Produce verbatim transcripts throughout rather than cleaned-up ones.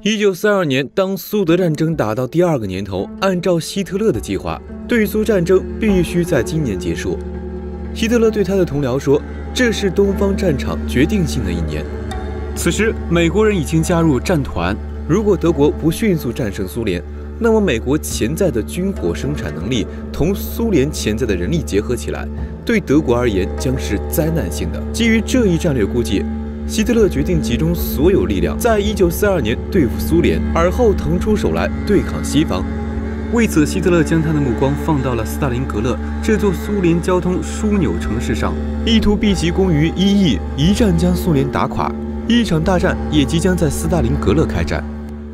一九四二年，当苏德战争打到第二个年头，按照希特勒的计划，对苏战争必须在今年结束。希特勒对他的同僚说：“这是东方战场决定性的一年。”此时，美国人已经加入战团。如果德国不迅速战胜苏联，那么美国潜在的军火生产能力同苏联潜在的人力结合起来，对德国而言将是灾难性的。基于这一战略估计，希特勒决定集中所有力量，在一九四二年对付苏联，而后腾出手来对抗西方。为此，希特勒将他的目光放到了斯大林格勒这座苏联交通枢纽城市上，意图毕其功于一役，一战将苏联打垮。一场大战也即将在斯大林格勒开战。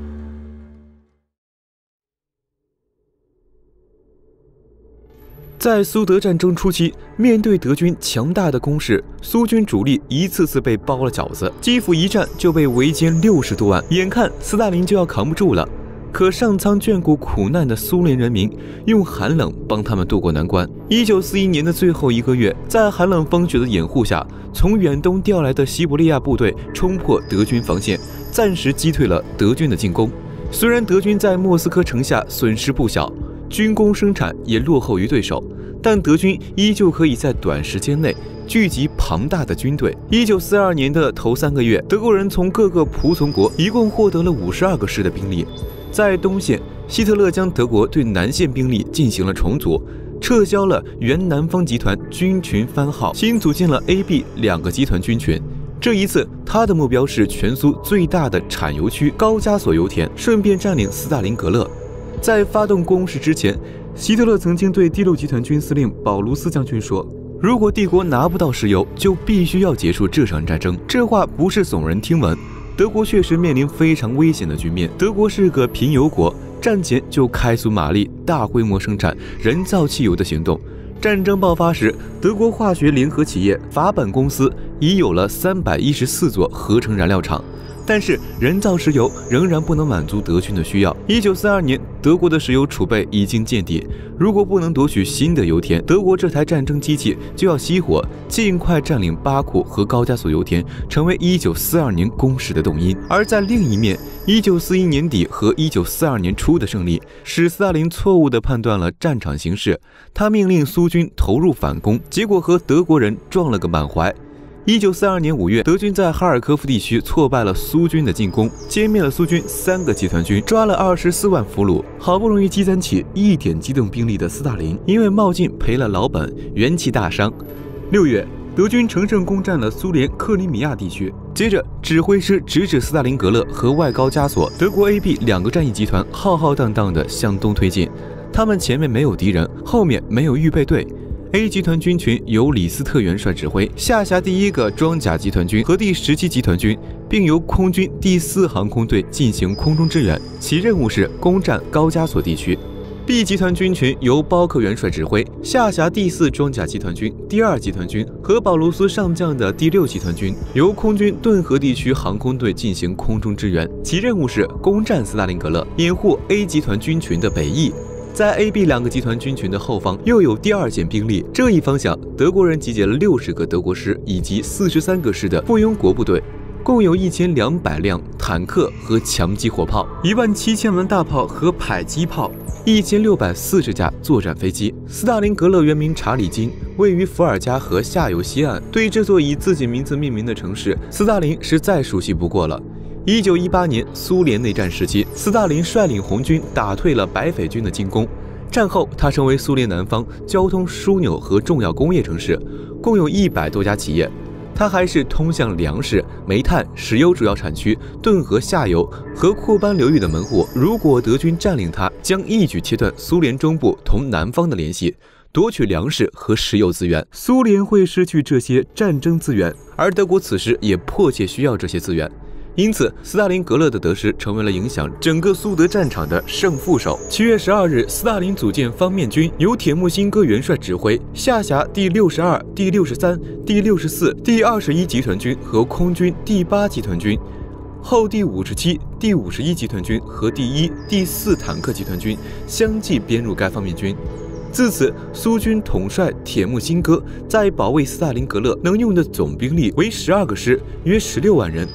在苏德战争初期，面对德军强大的攻势，苏军主力一次次被包了饺子，基辅一战就被围歼六十多万，眼看斯大林就要扛不住了。可上苍眷顾苦难的苏联人民，用寒冷帮他们渡过难关。一九四一年的最后一个月，在寒冷风雪的掩护下，从远东调来的西伯利亚部队冲破德军防线，暂时击退了德军的进攻。虽然德军在莫斯科城下损失不小，军工生产也落后于对手，但德军依旧可以在短时间内聚集庞大的军队。一九四二年的头三个月，德国人从各个仆从国一共获得了五十二个师的兵力。在东线，希特勒将德国对南线兵力进行了重组，撤销了原南方集团军群番号，新组建了 A、B 两个集团军群。这一次，他的目标是全苏最大的产油区高加索油田，顺便占领斯大林格勒。在发动攻势之前，希特勒曾经对第六集团军司令保卢斯将军说：“如果帝国拿不到石油，就必须要结束这场战争。”这话不是耸人听闻。德国确实面临非常危险的局面。德国是个贫油国，战前就开足马力，大规模生产人造汽油的行动。战争爆发时，德国化学联合企业法本公司已有了三百一十四座合成燃料厂。但是人造石油仍然不能满足德军的需要。一九四二年，德国的石油储备已经见底，如果不能夺取新的油田，德国这台战争机器就要熄火，尽快占领巴库和高加索油田，成为一九四二年攻势的动因。而在另一面，一九四一年底和一九四二年初的胜利，使斯大林错误地判断了战场形势，他命令苏军投入反攻，结果和德国人撞了个满怀。一九四二年五月，德军在哈尔科夫地区挫败了苏军的进攻，歼灭了苏军三个集团军，抓了二十四万俘虏。好不容易积攒起一点机动兵力的斯大林，因为冒进赔了老本，元气大伤。六月，德军乘胜攻占了苏联克里米亚地区。接着，指挥师直指斯大林格勒和外高加索，德国 A、B 两个战役集团浩浩荡荡地向东推进，他们前面没有敌人，后面没有预备队。A 集团军群由李斯特元帅指挥，下辖第一个装甲集团军和第十七集团军，并由空军第四航空队进行空中支援，其任务是攻占高加索地区。B 集团军群由包克元帅指挥，下辖第四装甲集团军、第二集团军和保卢斯上将的第六集团军，由空军顿河地区航空队进行空中支援，其任务是攻占斯大林格勒，掩护 A 集团军群的北翼。在 A、B 两个集团军群的后方又有第二线兵力，这一方向德国人集结了六十个德国师以及四十三个师的附庸国部队，共有一千两百辆坦克和强击火炮，一万七千门大炮和迫击炮，一千六百四十架作战飞机。斯大林格勒原名查理金，位于伏尔加河下游西岸。对这座以自己名字命名的城市，斯大林是再熟悉不过了。一九一八年苏联内战时期，斯大林率领红军打退了白匪军的进攻。战后，他成为苏联南方交通枢纽和重要工业城市，共有一百多家企业。它还是通向粮食、煤炭、石油主要产区顿河下游和库班流域的门户。如果德军占领它，将一举切断苏联中部同南方的联系，夺取粮食和石油资源。苏联会失去这些战争资源，而德国此时也迫切需要这些资源。因此，斯大林格勒的得失成为了影响整个苏德战场的胜负手。七月十二日，斯大林组建方面军，由铁木辛哥元帅指挥，下辖第六十二、第六十三、第六十四、第二十一集团军和空军第八集团军，后第五十七、第五十一集团军和第一、第四坦克集团军相继编入该方面军。自此，苏军统帅铁木辛哥在保卫斯大林格勒能用的总兵力为十二个师，约十六万人。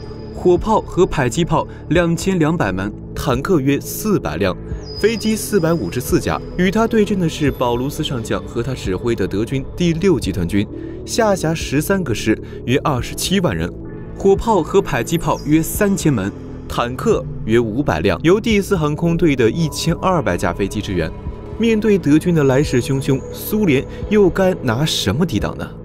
火炮和迫击炮两千两百门，坦克约四百辆，飞机四百五十四架。与他对阵的是保卢斯上将和他指挥的德军第六集团军，下辖十三个师，约二十七万人。火炮和迫击炮约三千门，坦克约五百辆，由第四航空队的一千二百架飞机支援。面对德军的来势汹汹，苏联又该拿什么抵挡呢？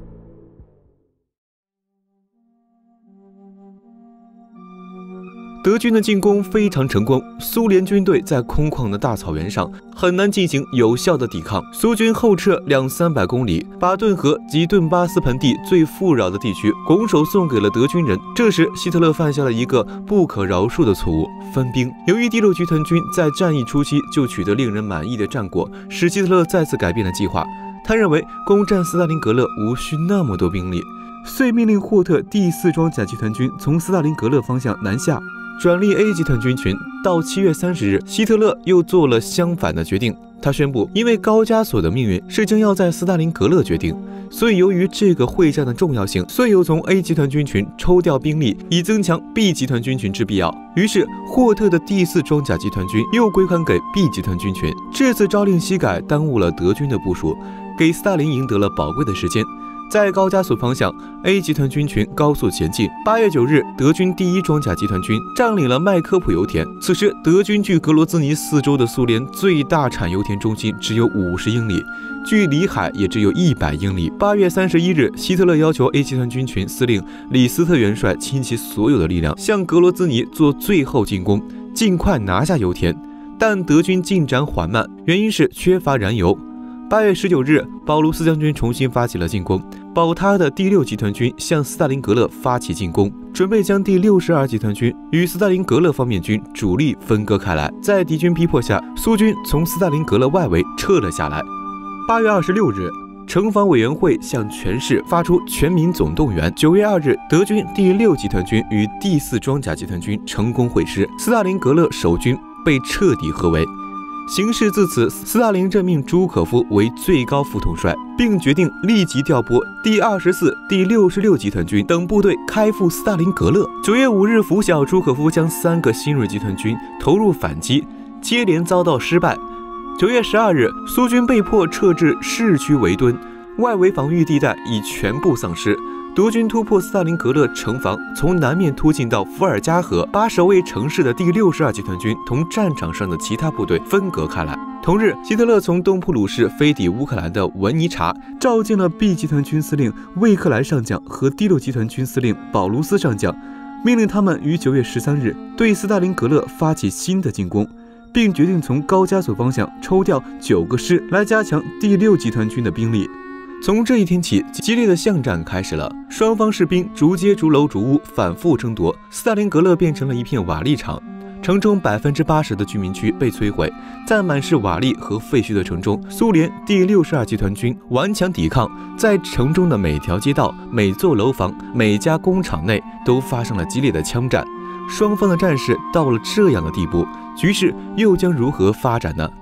德军的进攻非常成功，苏联军队在空旷的大草原上很难进行有效的抵抗。苏军后撤两三百公里，把顿河及顿巴斯盆地最富饶的地区拱手送给了德军人。这时，希特勒犯下了一个不可饶恕的错误——分兵。由于第六集团军在战役初期就取得令人满意的战果，使希特勒再次改变了计划。他认为攻占斯大林格勒无需那么多兵力，遂命令霍特第四装甲集团军从斯大林格勒方向南下，转隶 A 集团军群。到七月三十日，希特勒又做了相反的决定。他宣布，因为高加索的命运是将要在斯大林格勒决定，所以由于这个会战的重要性，遂又从 A 集团军群抽调兵力，以增强 B 集团军群之必要。于是，霍特的第四装甲集团军又归还给 B 集团军群。这次朝令夕改耽误了德军的部署，给斯大林赢得了宝贵的时间。在高加索方向 ，A 集团军群高速前进。八月九日，德军第一装甲集团军占领了麦科普油田。此时，德军距格罗兹尼四周的苏联最大产油田中心只有五十英里，距里海也只有一百英里。八月三十一日，希特勒要求 A 集团军群司令李斯特元帅倾其所有的力量，向格罗兹尼做最后进攻，尽快拿下油田。但德军进展缓慢，原因是缺乏燃油。八月十九日，保卢斯将军重新发起了进攻，保他的第六集团军向斯大林格勒发起进攻，准备将第六十二集团军与斯大林格勒方面军主力分割开来。在敌军逼迫下，苏军从斯大林格勒外围撤了下来。八月二十六日，城防委员会向全市发出全民总动员。九月二日，德军第六集团军与第四装甲集团军成功会师，斯大林格勒守军被彻底合围。形势自此，斯大林任命朱可夫为最高副统帅，并决定立即调拨第二十四、第六十六集团军等部队开赴斯大林格勒。九月五日拂晓，朱可夫将三个新锐集团军投入反击，接连遭到失败。九月十二日，苏军被迫撤至市区维敦，外围防御地带已全部丧失。德军突破斯大林格勒城防，从南面突进到伏尔加河，把守卫城市的第六十二集团军同战场上的其他部队分隔开来。同日，希特勒从东普鲁士飞抵乌克兰的文尼察，召见了 B 集团军司令魏克莱上将和第六集团军司令保卢斯上将，命令他们于九月十三日对斯大林格勒发起新的进攻，并决定从高加索方向抽调九个师来加强第六集团军的兵力。从这一天起，激烈的巷战开始了，双方士兵逐街逐楼逐屋反复争夺，斯大林格勒变成了一片瓦砾场，城中百分之八十的居民区被摧毁。在满是瓦砾和废墟的城中，苏联第六十二集团军顽强抵抗，在城中的每条街道、每座楼房、每家工厂内都发生了激烈的枪战。双方的战事到了这样的地步，局势又将如何发展呢？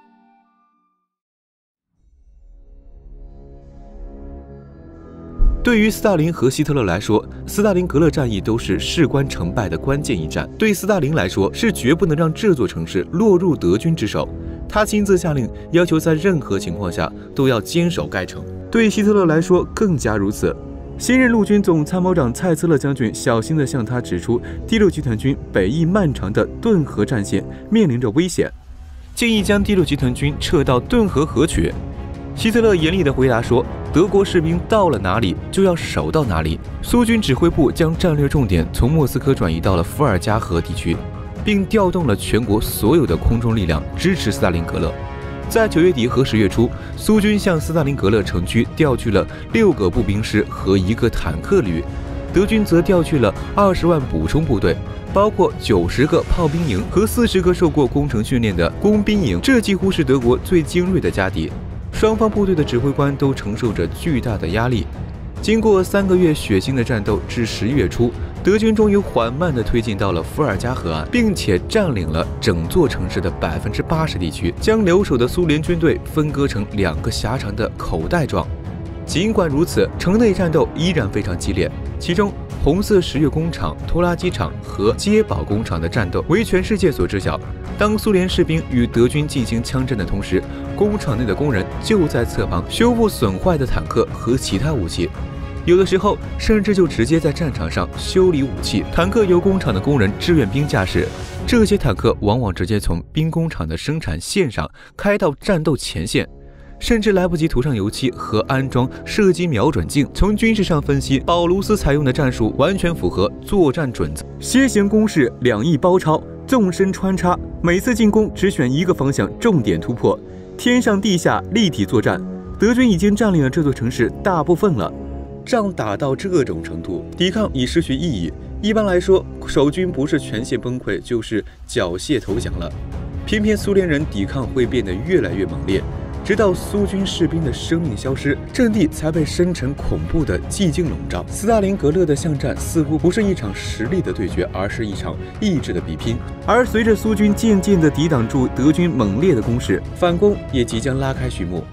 对于斯大林和希特勒来说，斯大林格勒战役都是事关成败的关键一战。对斯大林来说，是绝不能让这座城市落入德军之手。他亲自下令，要求在任何情况下都要坚守该城。对希特勒来说更加如此。新任陆军总参谋长蔡斯勒将军小心地向他指出，第六集团军北翼漫长的顿河战线面临着危险，建议将第六集团军撤到顿河河曲。希特勒严厉地回答说，德国士兵到了哪里就要守到哪里。苏军指挥部将战略重点从莫斯科转移到了伏尔加河地区，并调动了全国所有的空中力量支持斯大林格勒。在九月底和十月初，苏军向斯大林格勒城区调去了六个步兵师和一个坦克旅，德军则调去了二十万补充部队，包括九十个炮兵营和四十个受过工程训练的工兵营，这几乎是德国最精锐的家底。双方部队的指挥官都承受着巨大的压力。经过三个月血腥的战斗，至十一月初，德军终于缓慢地推进到了伏尔加河岸，并且占领了整座城市的百分之八十地区，将留守的苏联军队分割成两个狭长的口袋状。尽管如此，城内战斗依然非常激烈，其中红色十月工厂、拖拉机厂和街堡工厂的战斗为全世界所知晓。当苏联士兵与德军进行枪战的同时，工厂内的工人就在侧旁修复损坏的坦克和其他武器。 有的时候，甚至就直接在战场上修理武器。坦克由工厂的工人志愿兵驾驶，这些坦克往往直接从兵工厂的生产线上开到战斗前线，甚至来不及涂上油漆和安装射击瞄准镜。从军事上分析，保卢斯采用的战术完全符合作战准则：楔形攻势、两翼包抄、纵深穿插，每次进攻只选一个方向，重点突破，天上地下立体作战。德军已经占领了这座城市大部分了。 仗打到这种程度，抵抗已失去意义。一般来说，守军不是全线崩溃，就是缴械投降了。偏偏苏联人抵抗会变得越来越猛烈，直到苏军士兵的生命消失，阵地才被深沉恐怖的寂静笼罩。斯大林格勒的巷战似乎不是一场实力的对决，而是一场意志的比拼。而随着苏军渐渐地抵挡住德军猛烈的攻势，反攻也即将拉开序幕。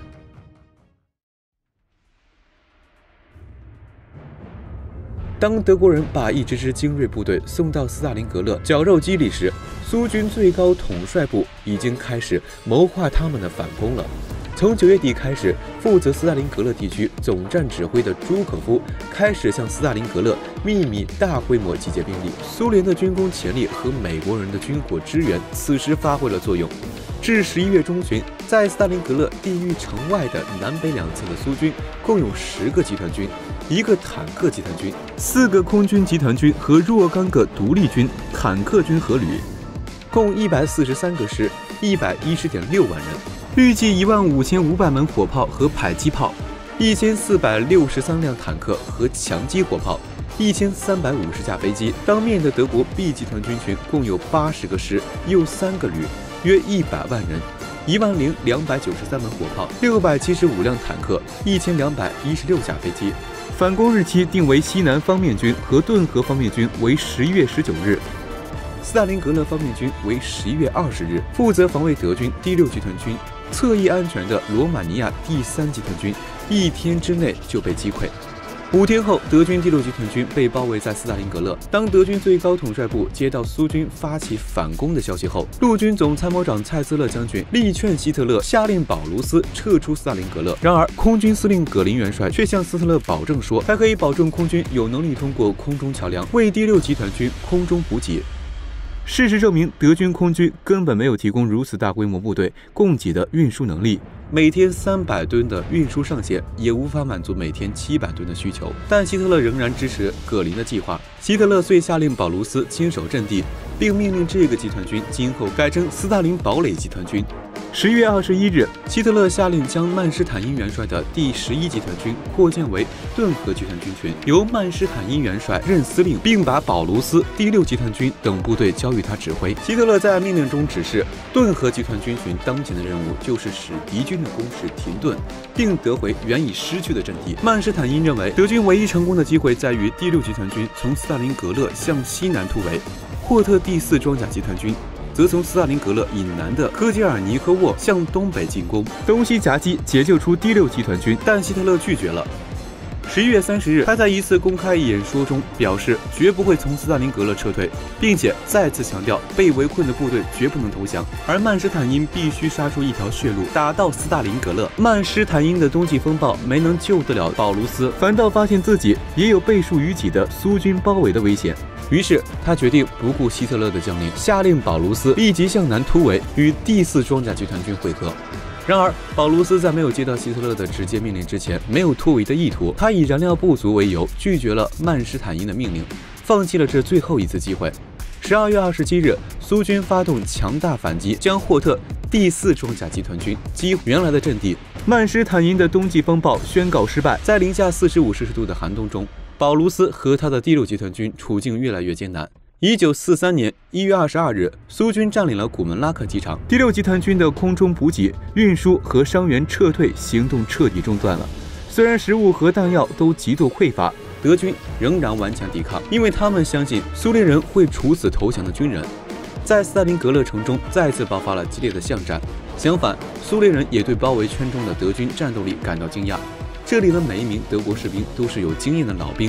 当德国人把一支支精锐部队送到斯大林格勒绞肉机里时，苏军最高统帅部已经开始谋划他们的反攻了。从九月底开始，负责斯大林格勒地区总战指挥的朱可夫开始向斯大林格勒秘密大规模集结兵力。苏联的军工潜力和美国人的军火支援此时发挥了作用。至十一月中旬，在斯大林格勒地域城外的南北两侧的苏军共有十个集团军。 一个坦克集团军，四个空军集团军和若干个独立军、坦克军和旅，共一百四十三个师，一百一十点六万人。预计一万五千五百门火炮和迫击炮，一千四百六十三辆坦克和强击火炮，一千三百五十架飞机。当面的德国 B 集团军群共有八十个师，又三个旅，约一百万人。 一万零两百九十三门火炮，六百七十五辆坦克，一千两百一十六架飞机。反攻日期定为西南方面军和顿河方面军为十一月十九日，斯大林格勒方面军为十一月二十日。负责防卫德军第六集团军侧翼安全的罗马尼亚第三集团军一天之内就被击溃。 五天后，德军第六集团军被包围在斯大林格勒。当德军最高统帅部接到苏军发起反攻的消息后，陆军总参谋长蔡斯勒将军力劝希特勒下令保卢斯撤出斯大林格勒。然而，空军司令葛林元帅却向斯特勒保证说，他可以保证空军有能力通过空中桥梁为第六集团军空中补给。 事实证明，德军空军根本没有提供如此大规模部队供给的运输能力。每天三百吨的运输上限也无法满足每天七百吨的需求。但希特勒仍然支持葛林的计划。希特勒遂下令保卢斯亲守阵地，并命令这个集团军今后改称斯大林堡垒集团军。 十一月二十一日，希特勒下令将曼施坦因元帅的第十一集团军扩建为顿河集团军群，由曼施坦因元帅任司令，并把保卢斯第六集团军等部队交予他指挥。希特勒在命令中指示，顿河集团军群当前的任务就是使敌军的攻势停顿，并得回原已失去的阵地。曼施坦因认为，德军唯一成功的机会在于第六集团军从斯大林格勒向西南突围，霍特第四装甲集团军 则从斯大林格勒以南的科杰尔尼科沃向东北进攻，东西夹击，解救出第六集团军。但希特勒拒绝了。十一月三十日，他在一次公开演说中表示，绝不会从斯大林格勒撤退，并且再次强调被围困的部队绝不能投降，而曼施坦因必须杀出一条血路，打到斯大林格勒。曼施坦因的冬季风暴没能救得了保卢斯，反倒发现自己也有倍数于己的苏军包围的危险。 于是，他决定不顾希特勒的将令，下令保卢斯立即向南突围，与第四装甲集团军会合。然而，保卢斯在没有接到希特勒的直接命令之前，没有突围的意图。他以燃料不足为由，拒绝了曼施坦因的命令，放弃了这最后一次机会。十二月二十七日，苏军发动强大反击，将霍特第四装甲集团军击回原来的阵地。曼施坦因的冬季风暴宣告失败，在零下四十五摄氏度的寒冬中， 保卢斯和他的第六集团军处境越来越艰难。一九四三年一月二十二日，苏军占领了古门拉克机场，第六集团军的空中补给、运输和伤员撤退行动彻底中断了。虽然食物和弹药都极度匮乏，德军仍然顽强抵抗，因为他们相信苏联人会处死投降的军人。在斯大林格勒城中再次爆发了激烈的巷战。相反，苏联人也对包围圈中的德军战斗力感到惊讶。 这里的每一名德国士兵都是有经验的老兵，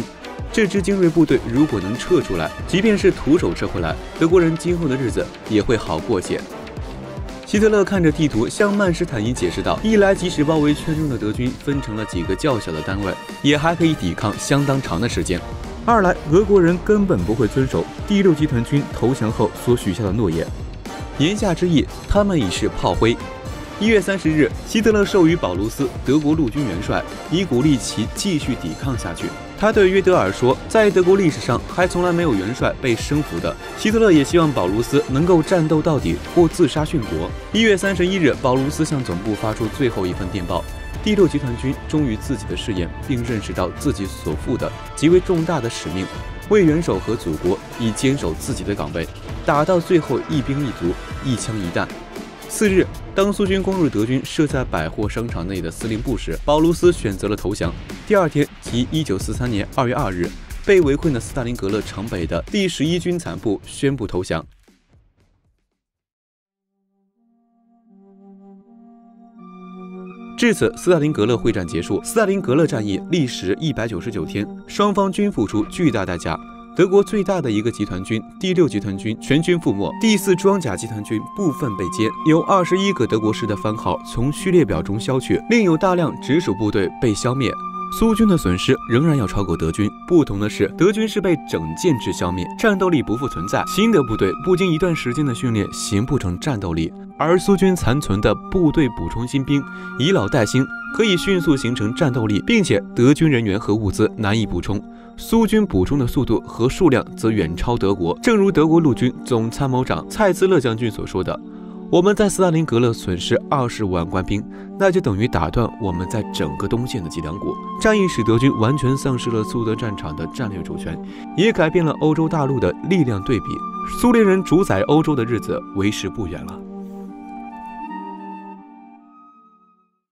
这支精锐部队如果能撤出来，即便是徒手撤回来，德国人今后的日子也会好过些。希特勒看着地图，向曼施坦因解释道：“一来，即使包围圈中的德军分成了几个较小的单位，也还可以抵抗相当长的时间；二来，俄国人根本不会遵守第六集团军投降后所许下的诺言。言下之意，他们已是炮灰。”一月三十日，希特勒授予保卢斯德国陆军元帅，以鼓励其继续抵抗下去。他对约德尔说：“在德国历史上，还从来没有元帅被升服的。”希特勒也希望保卢斯能够战斗到底，或自杀殉国。一月三十一日，保卢斯向总部发出最后一份电报：第六集团军忠于自己的誓言，并认识到自己所负的极为重大的使命，为元首和祖国，以坚守自己的岗位，打到最后一兵一卒，一枪一弹。次日，当苏军攻入德军设在百货商场内的司令部时，保卢斯选择了投降。第二天，即一九四三年二月二日，被围困的斯大林格勒城北的第十一军残部宣布投降。至此，斯大林格勒会战结束。斯大林格勒战役历时一百九十九天，双方均付出巨大代价。德国最大的一个集团军第六集团军全军覆没，第四装甲集团军部分被歼，有二十一个德国师的番号从序列表中消去，另有大量直属部队被消灭。苏军的损失仍然要超过德军，不同的是，德军是被整建制消灭，战斗力不复存在。新的部队不经一段时间的训练，形不成战斗力，而苏军残存的部队补充新兵，以老带新，可以迅速形成战斗力，并且德军人员和物资难以补充。苏军补充的速度和数量则远超德国，正如德国陆军总参谋长蔡斯勒将军所说的：“我们在斯大林格勒损失二十五万官兵，那就等于打断我们在整个东线的脊梁骨。”战役使德军完全丧失了苏德战场的战略主权，也改变了欧洲大陆的力量对比。苏联人主宰欧洲的日子为时不远了。